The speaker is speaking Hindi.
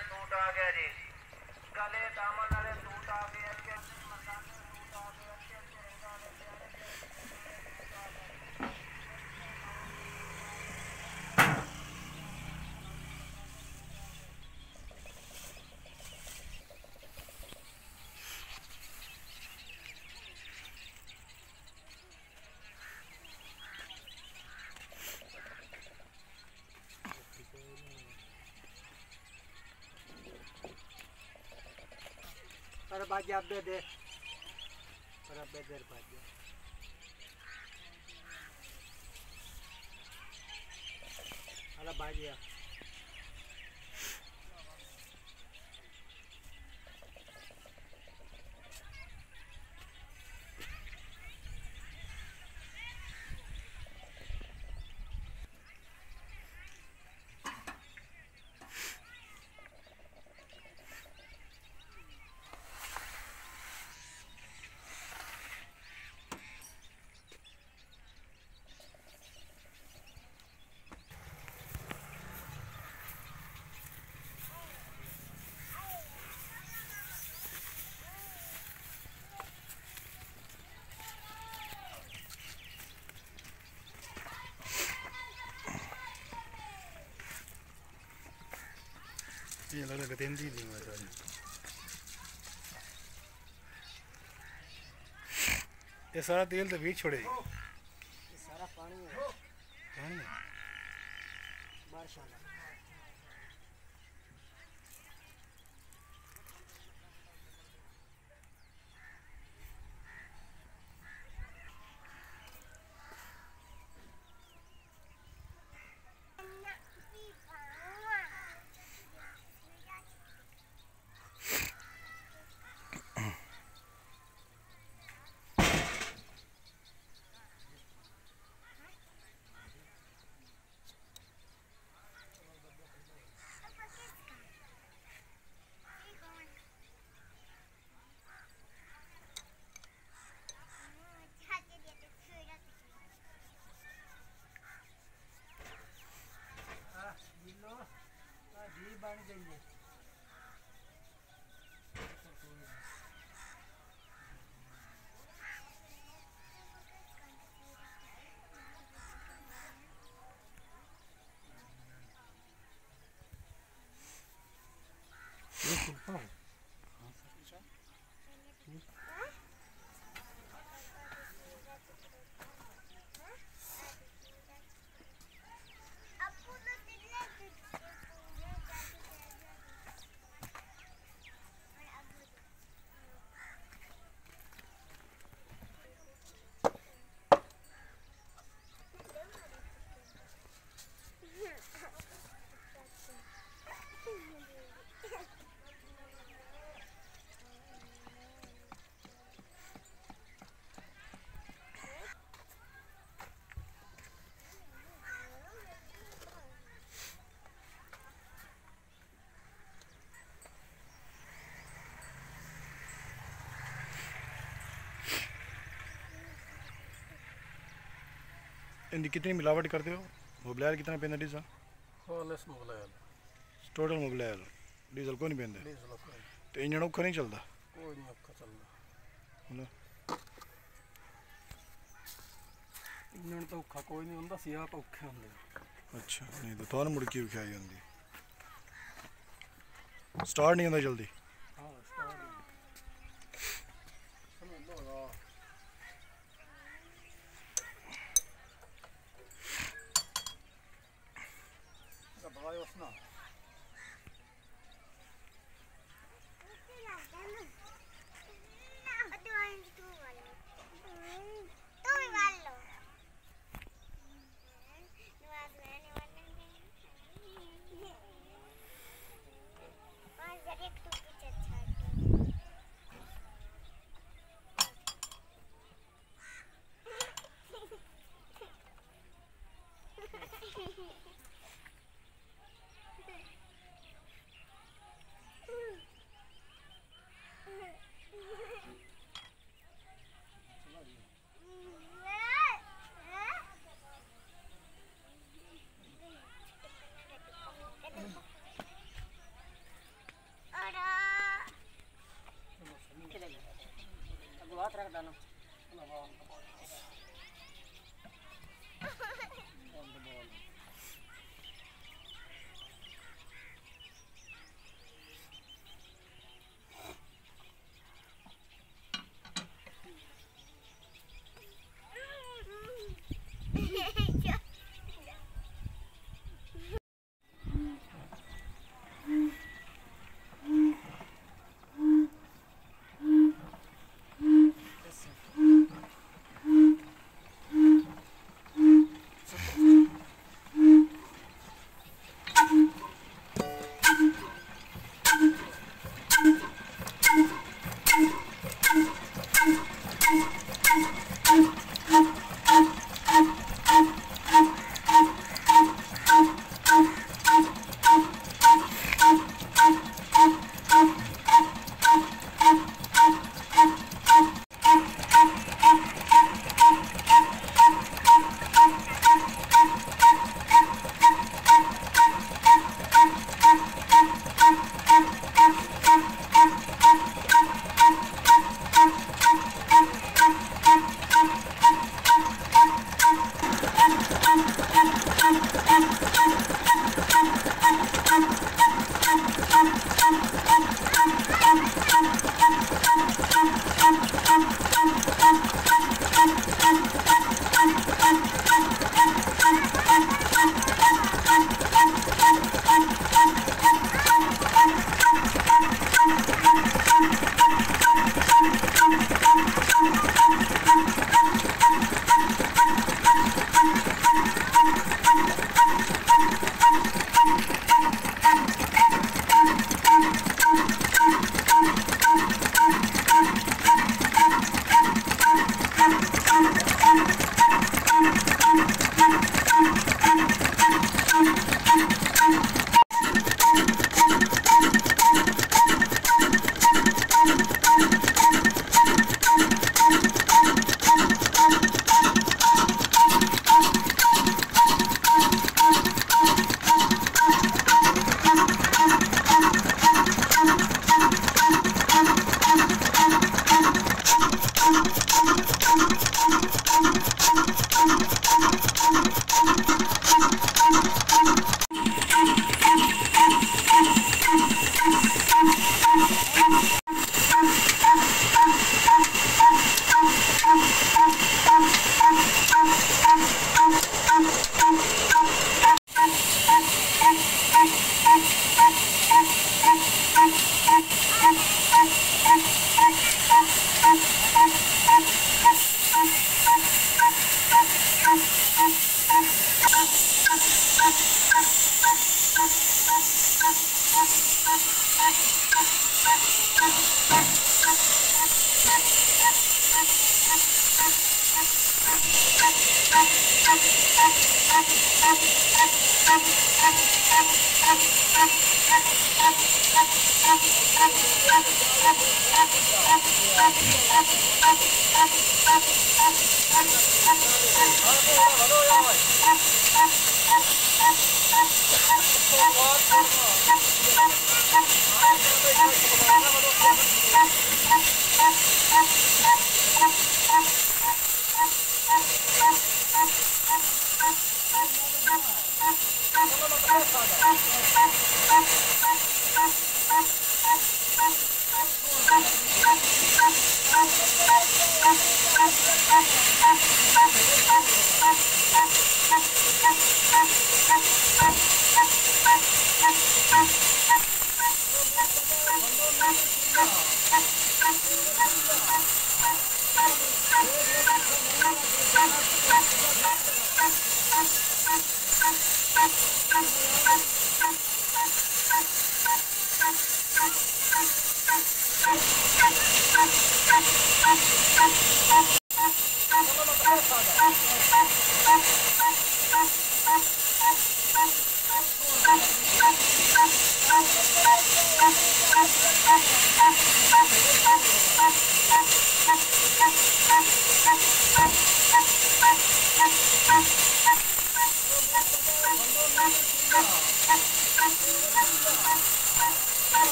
टूट आ गया जी गले दामन वाले टूट आ गया के मकान में टूट आ गया के रंगा ले अरे बाजी आप दे दे पर अब दे देर बाजी अरे बाजी ये लग रहा है तेंदी दी मैं तो ये सारा तेल तो बीच छोड़े ये सारा पानी है बारिश आ गई बन गई है इनकी कितनी मिलावट करते हो मोबिलायल कितना पहनते डीजल खालिस मोबिलायल टोटल मोबिलायल डीजल को नहीं पहनते डीजल तो इंजन औखा नहीं चलता कोई नहीं औखा चलता इंजन तो औखा कोई नहीं होंदा सियाप औखे होंदे अच्छा नहीं तो थोड़ा मुड़की विखाई होंदी स्टार्ट नहीं होता जल्दी हां स्टार्ट समझ लो भाई उसना एक